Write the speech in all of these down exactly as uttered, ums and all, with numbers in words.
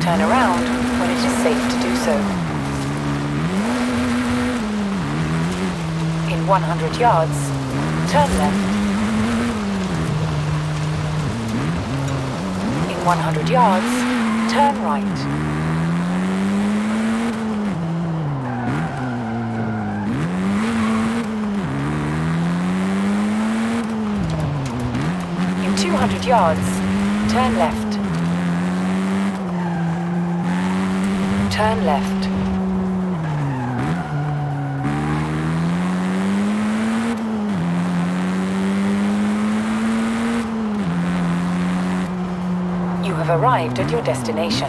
Turn around when it is safe to do so. In one hundred yards, turn left. In one hundred yards, turn right. two hundred yards, turn left. Turn left. You have arrived at your destination.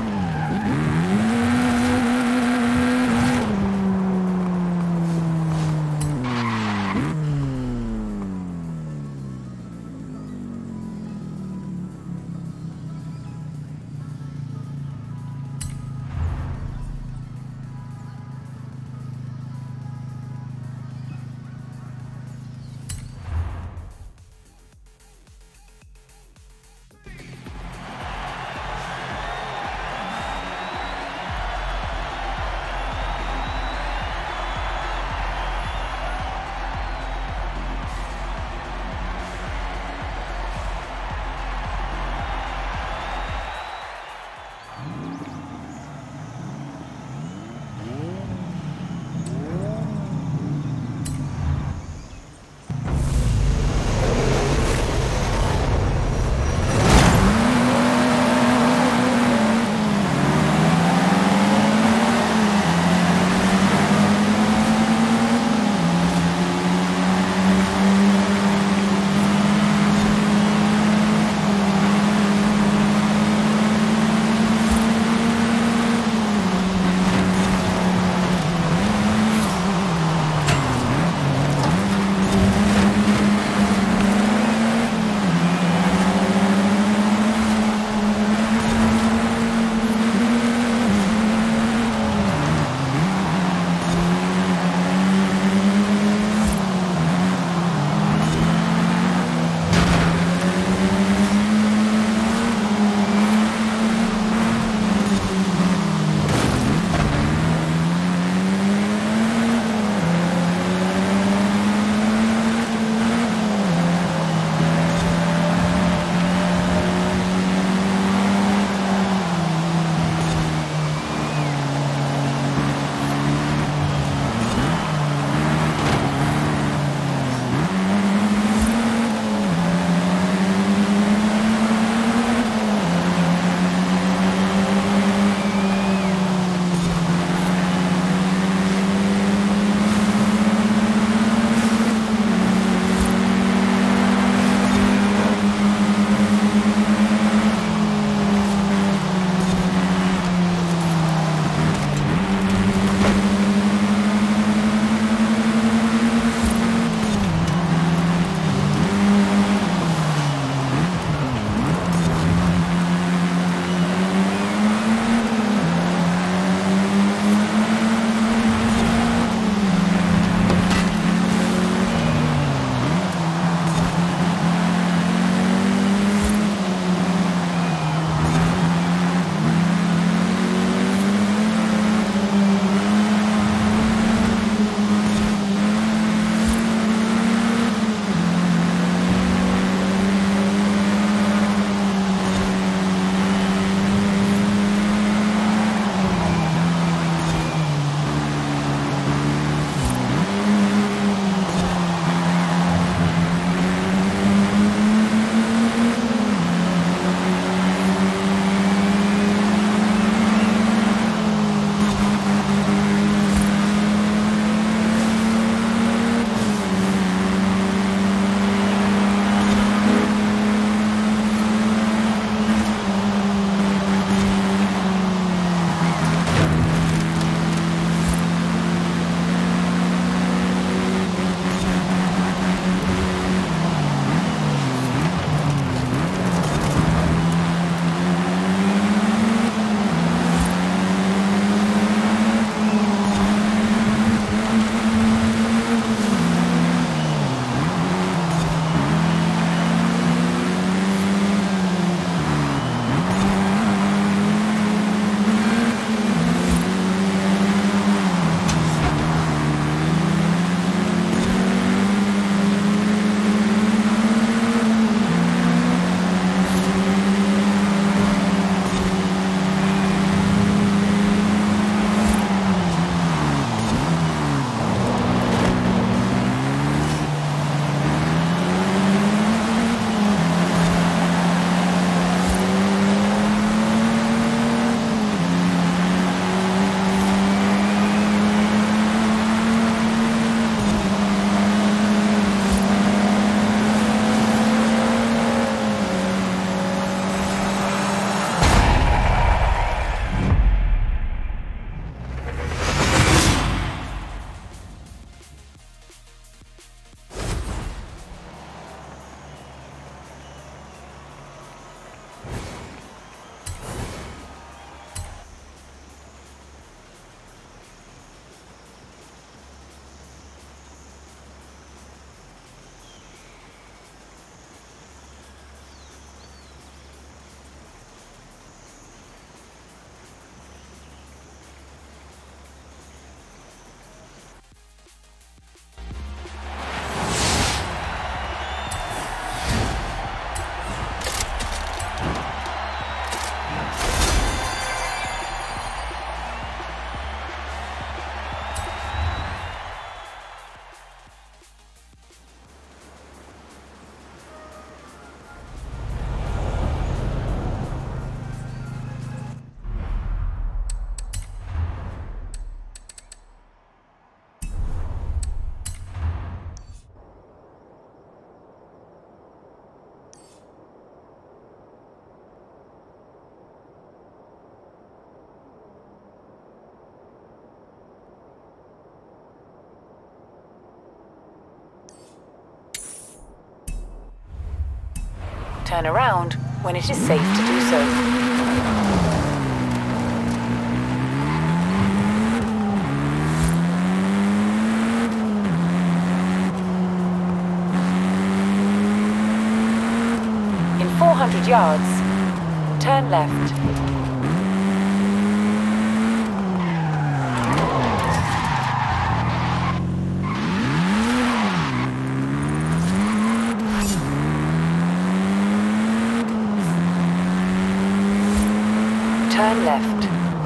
Turn around when it is safe to do so. four hundred yards, turn left. Turn left.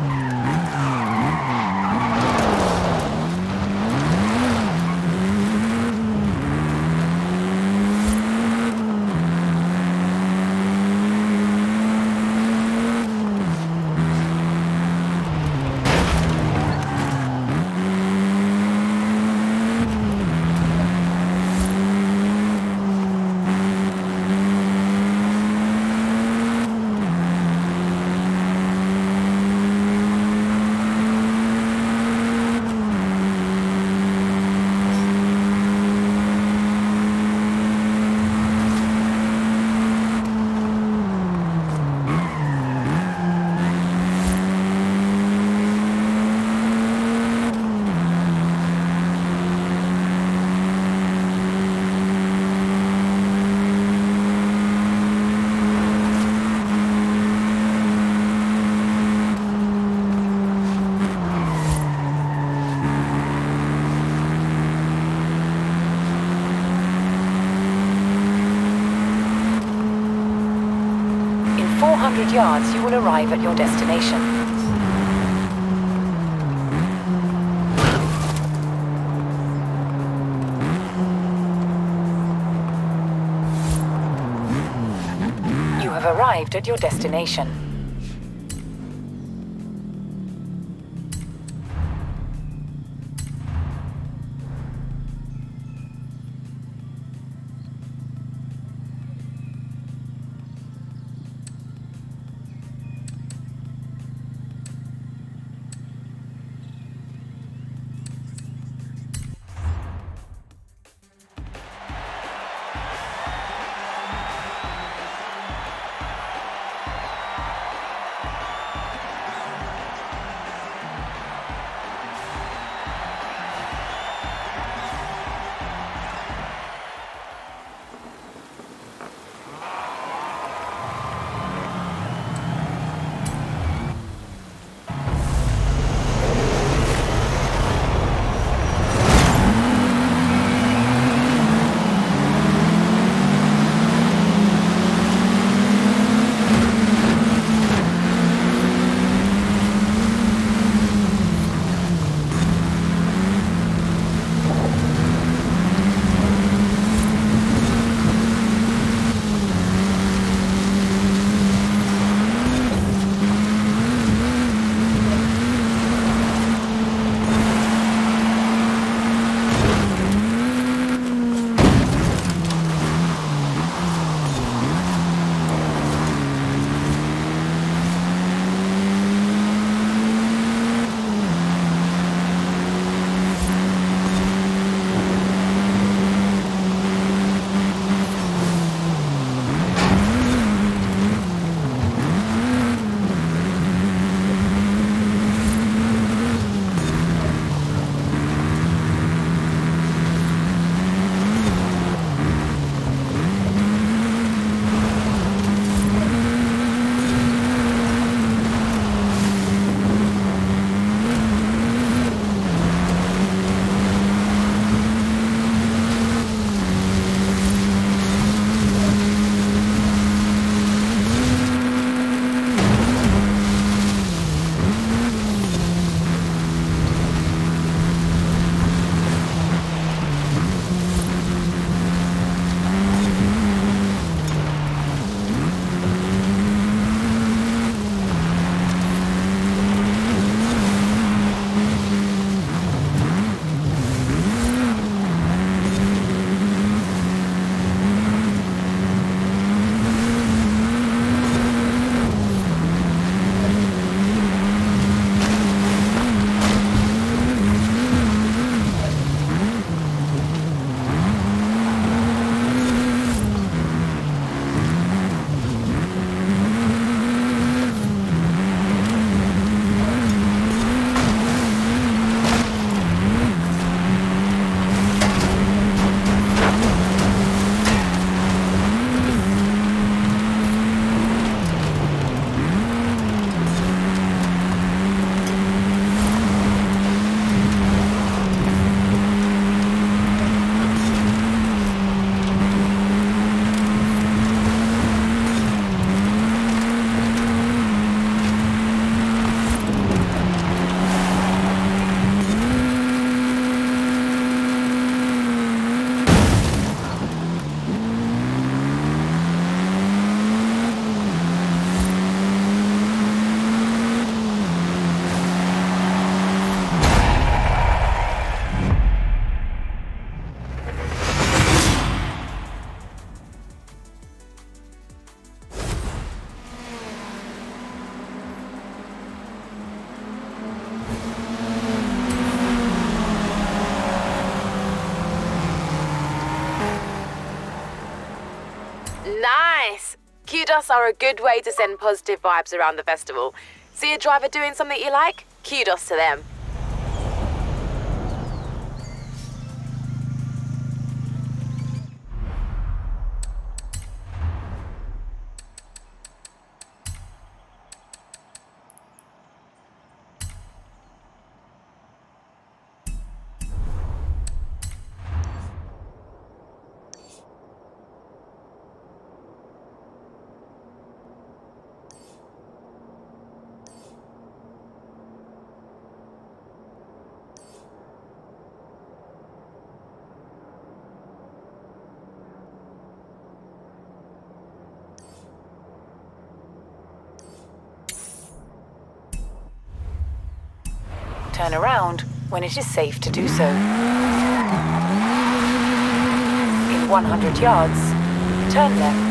four hundred yards, you will arrive at your destination. You have arrived at your destination. Nice! Kudos are a good way to send positive vibes around the festival. See a driver doing something you like? Kudos to them. Turn around when it is safe to do so. In one hundred yards, turn left.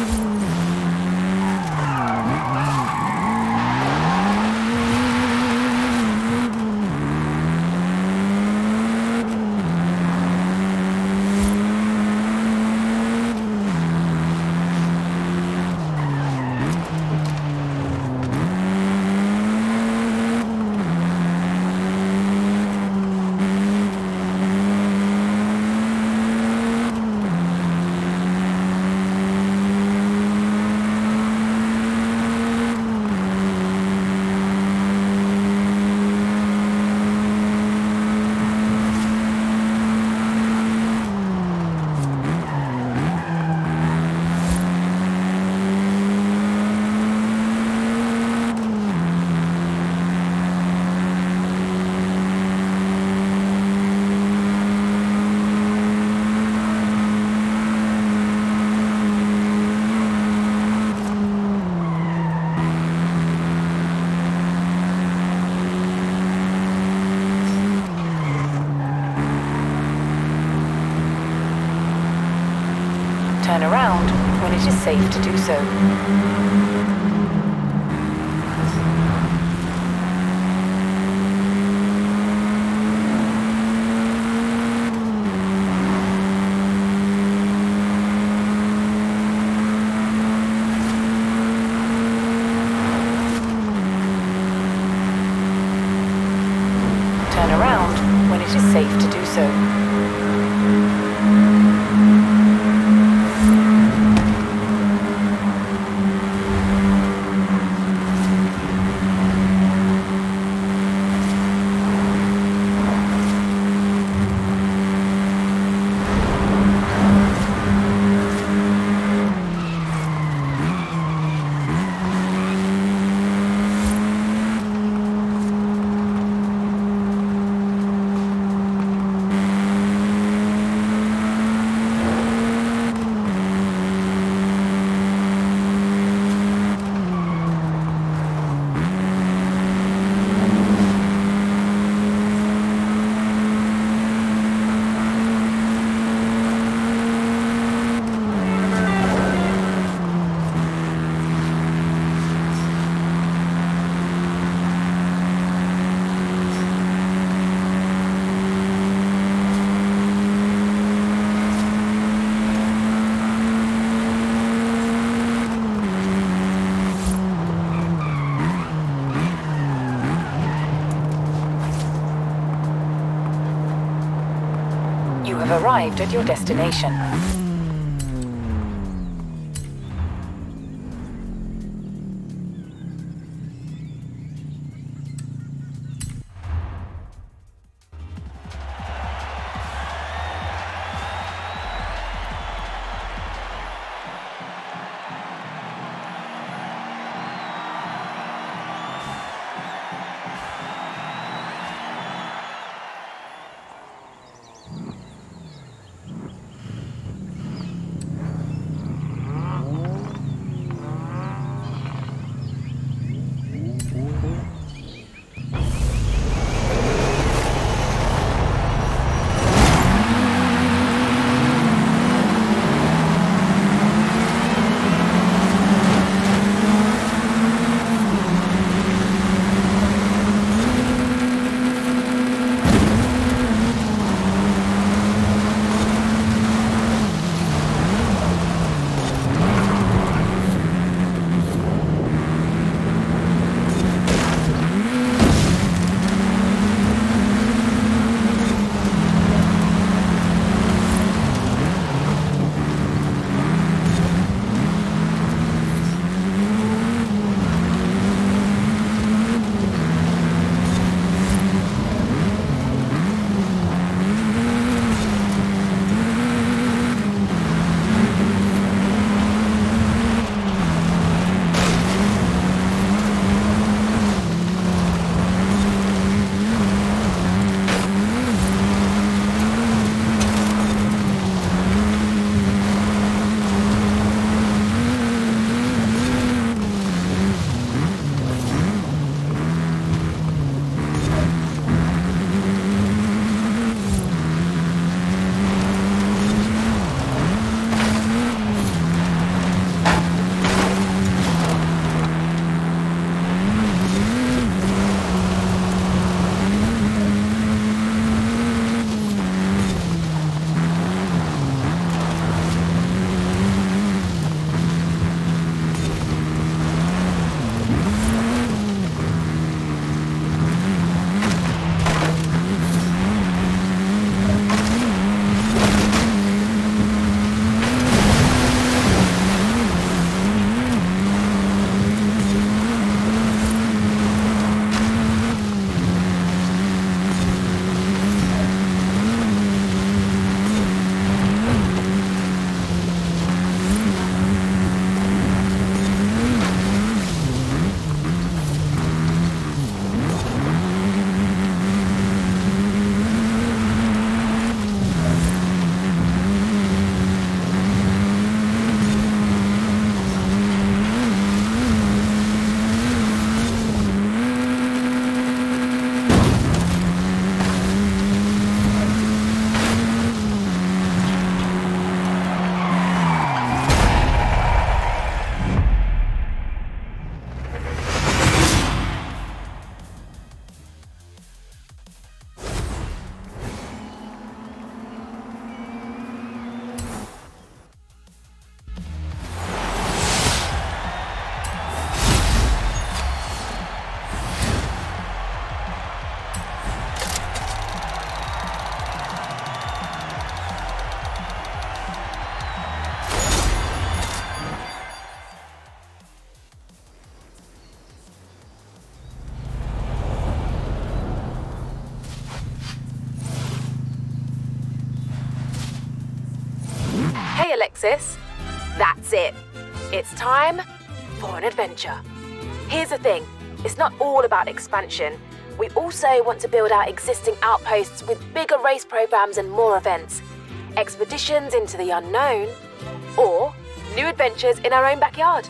Turn around when it is safe to do so. Turn around when it is safe to do so. You have arrived at your destination. Hey, Alexis. That's it. It's time for an adventure. Here's the thing. It's not all about expansion. We also want to build out existing outposts with bigger race programs and more events. Expeditions into the unknown, or new adventures in our own backyard.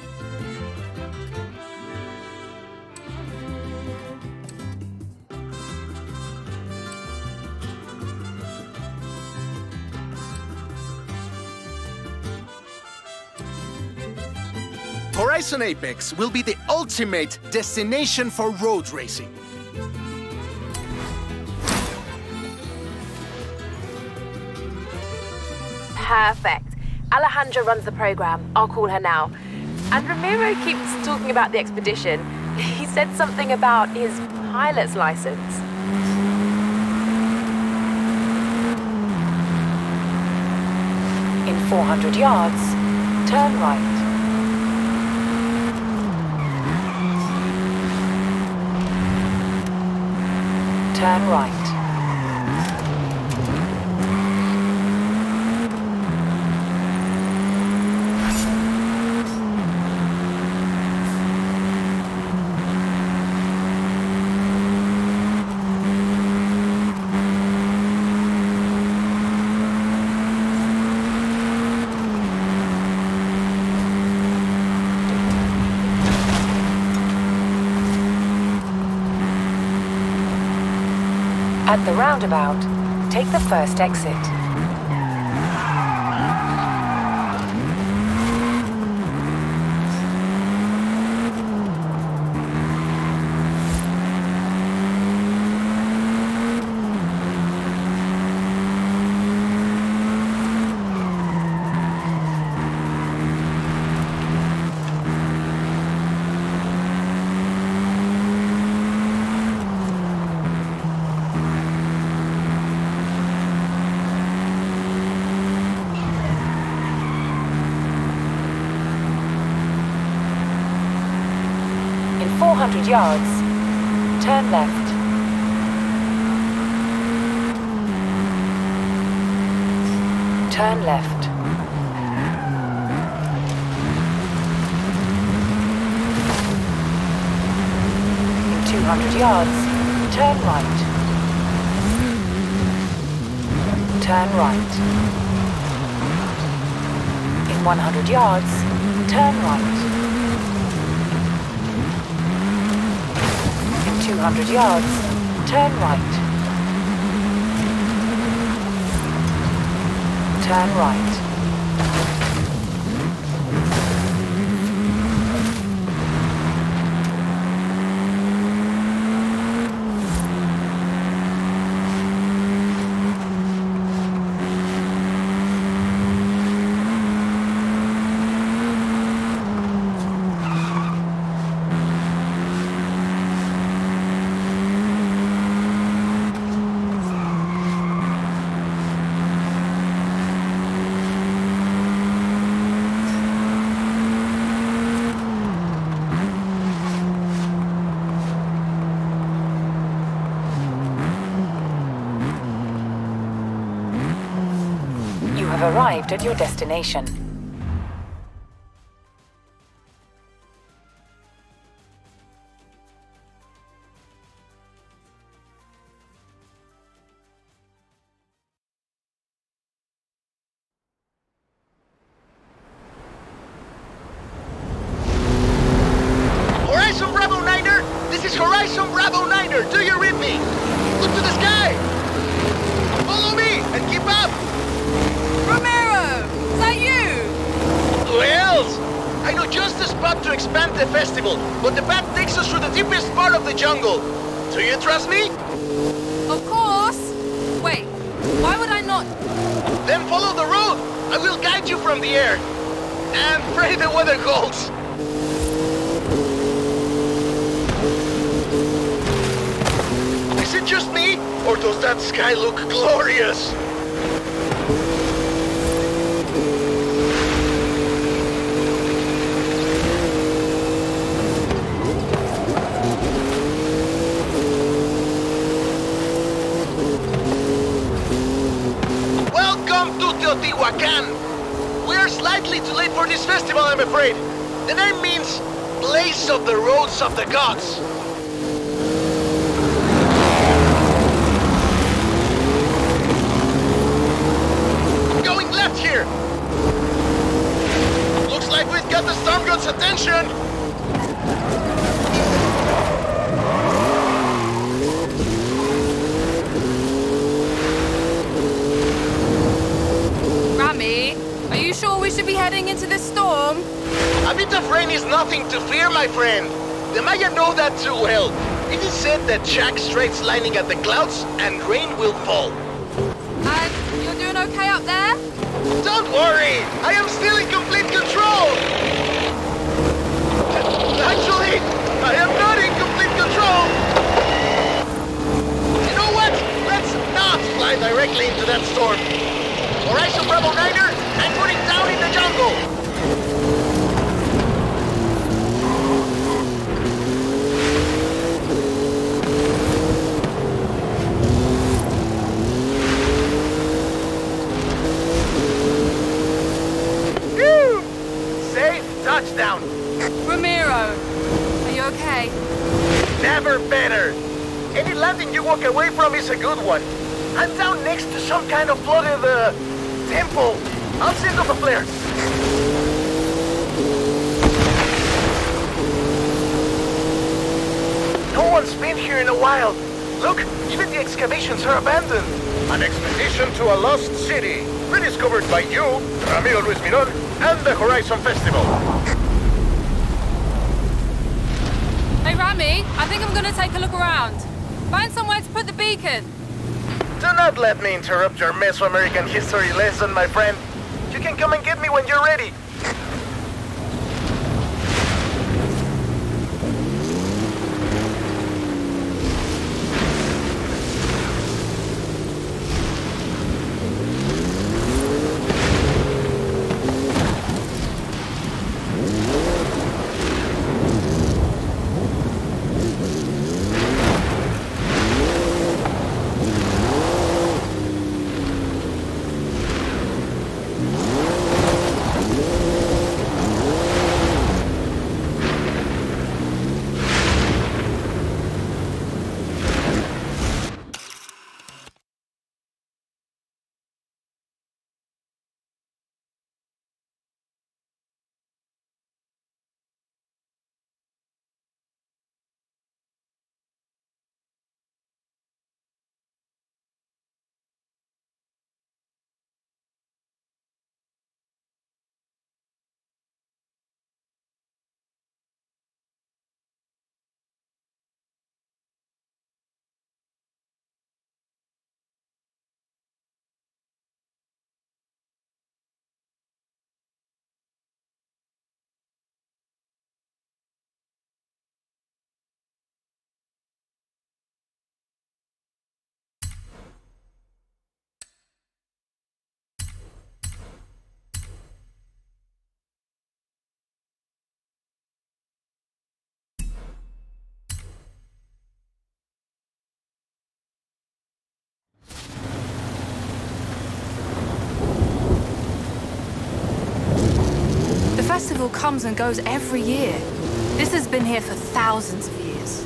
Horizon Apex will be the ultimate destination for road racing. Perfect. Alejandra runs the program. I'll call her now. And Ramiro keeps talking about the expedition. He said something about his pilot's license. In four hundred yards, turn right. Turn right. At the roundabout, take the first exit. four hundred yards, turn left. Turn left. In two hundred yards, turn right. Turn right. In one hundred yards, turn right. two hundred yards, turn right. Turn right. You have arrived at your destination. Horizon Bravo Niner! This is Horizon Bravo Niner! Do you read me? Look to the sky! Follow me and keep up! Ramiro! Is that you? Who else? I know just the spot to expand the festival, but the path takes us through the deepest part of the jungle. Do you trust me? Of course! Wait, why would I not? Then follow the road! I will guide you from the air. And pray the weather holds. Is it just me, or does that sky look glorious? Welcome to Teotihuacan! We are slightly too late for this festival, I'm afraid. The name means Place of the Roads of the Gods. Going left here. Looks like we've got the Storm God's attention. Rami, are you sure we should be heading into this storm? A bit of rain is nothing to fear, my friend. The Maya know that too well. It is said that Jack straight's lining at the clouds and rain will fall. And you're doing okay up there? Don't worry, I am still in complete control. Actually, I am not in complete control. You know what? Let's not fly directly into that storm. Horizon Bravo Niner, anchoring down in the jungle. Touchdown! Ramiro, are you okay? Never better! Any landing you walk away from is a good one. I'm down next to some kind of flooded, uh, temple. I'll send off a flare. No one's been here in a while. Look, even the excavations are abandoned. An expedition to a lost city, rediscovered by you, Ramiro Luis Miron, and the Horizon Festival. Hey Rami, I think I'm gonna take a look around. Find somewhere to put the beacon. Do not let me interrupt your Mesoamerican history lesson, my friend. You can come and get me when you're ready. The festival comes and goes every year. This has been here for thousands of years.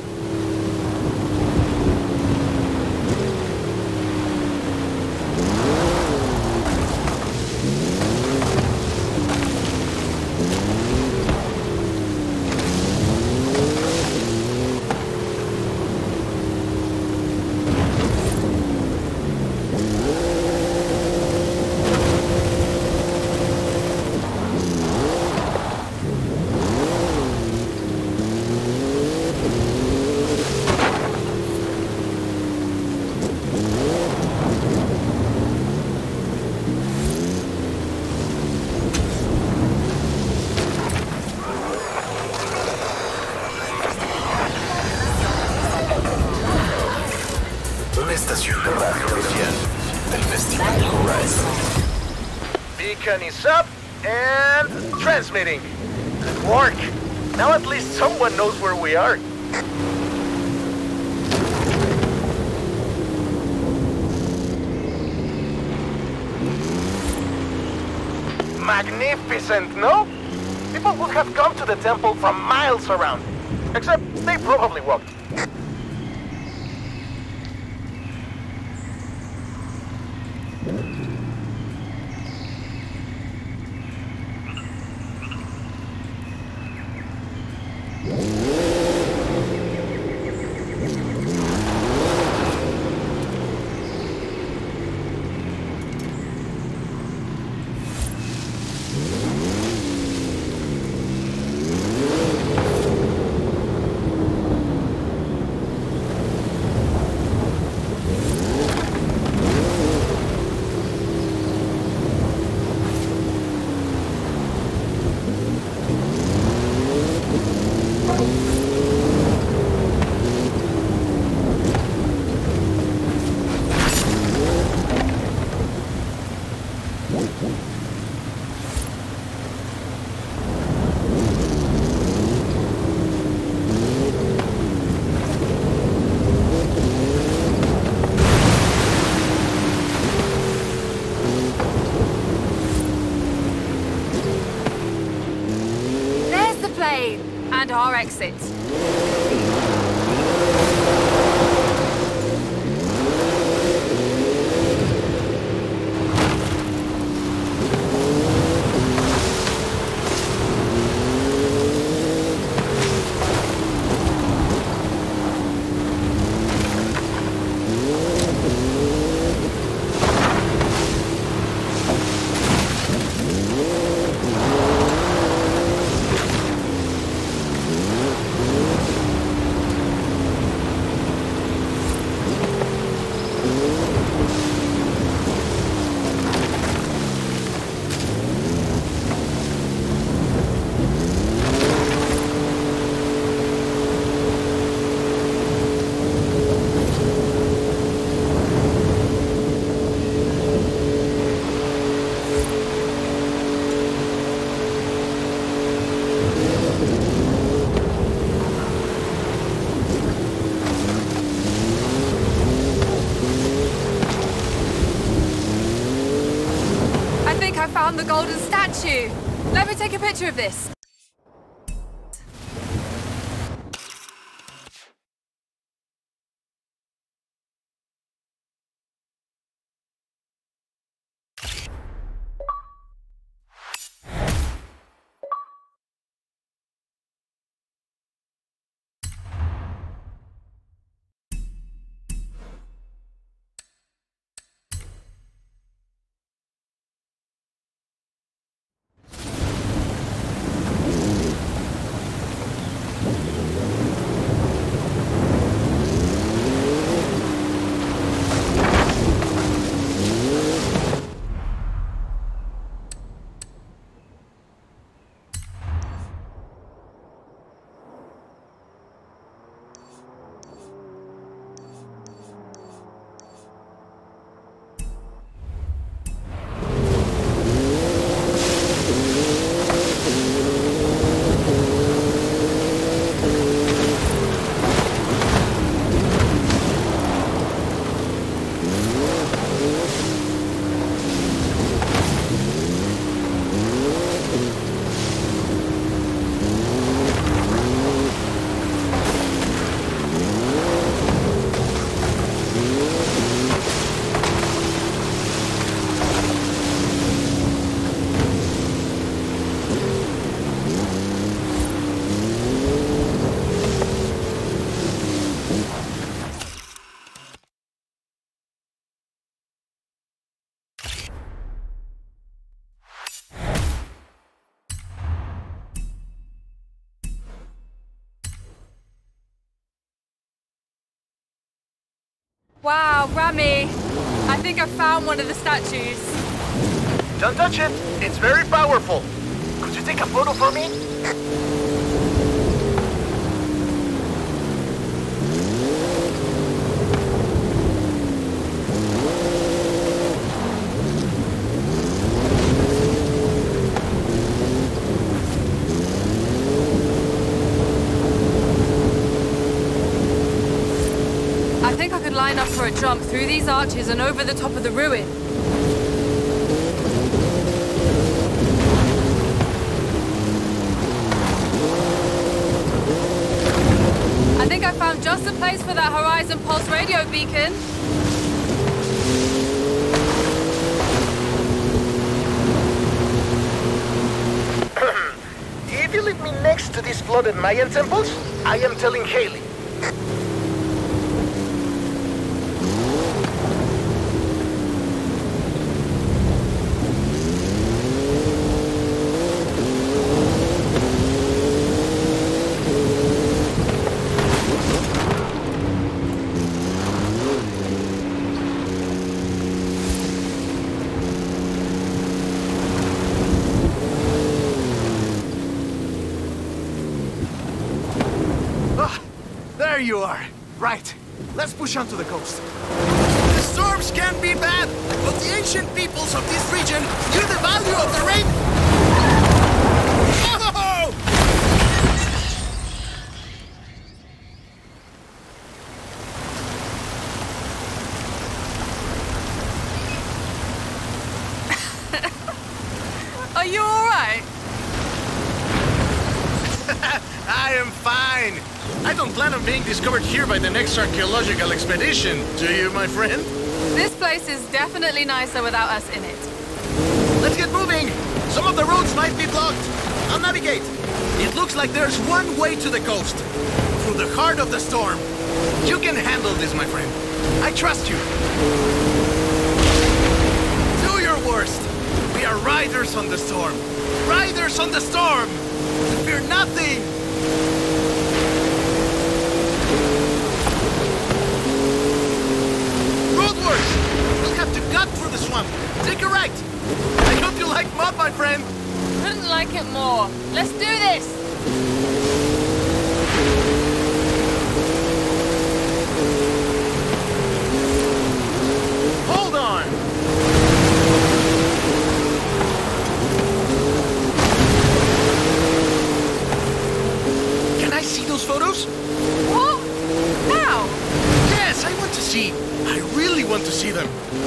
Beacon is up and transmitting. Good work. Now at least someone knows where we are. Magnificent, no? People would have come to the temple from miles around. Except they probably walked. And our exit. I found the golden statue. Let me take a picture of this. Wow, Rami! I think I found one of the statues. Don't touch it! It's very powerful! Could you take a photo for me? I think I could line up for a jump through these arches and over the top of the ruin. for that Horizon Pulse radio beacon. If you leave me next to these flooded Mayan temples, I am telling Haley. There you are. Right. Let's push on to the coast. The storms can be bad, but the ancient peoples of this region knew the value of the rain. Oh! Are you all right? I am fine. I don't plan on being discovered here by the next archaeological expedition. Do you, my friend? This place is definitely nicer without us in it. Let's get moving. Some of the roads might be blocked. I'll navigate. It looks like there's one way to the coast. Through the heart of the storm. You can handle this, my friend. I trust you. Do your worst. We are riders on the storm. Riders on the storm. We fear nothing. We'll have to gut through the swamp. Take a right. I hope you like mud, my friend. Couldn't like it more. Let's do this! Hold on. Can I see those photos? What? Now? Yes, I want to see. I really want to see them.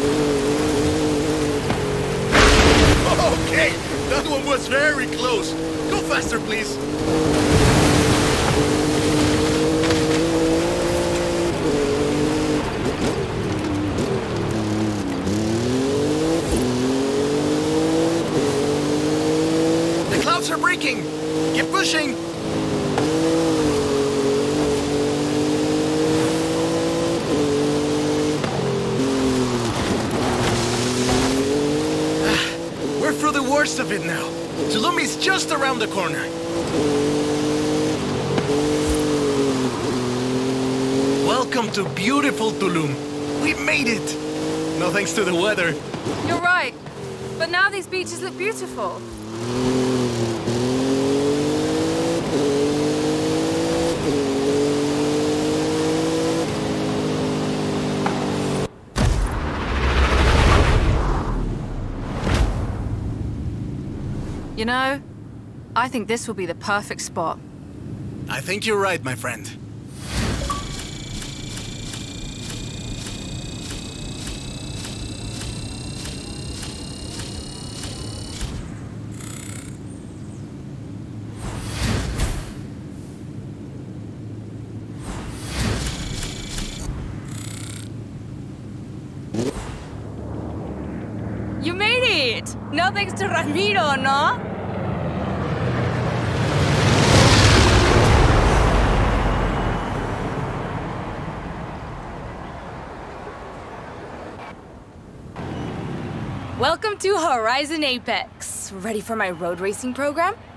Okay, that one was very close. Go faster, please. The clouds are breaking. Keep pushing. Through the worst of it now. Tulum is just around the corner. Welcome to beautiful Tulum. We made it. No thanks to the weather. You're right. But now these beaches look beautiful. You know, I think this will be the perfect spot. I think you're right, my friend. You made it! No thanks to Ramiro, no? Welcome to Horizon Apex. Ready for my road racing program?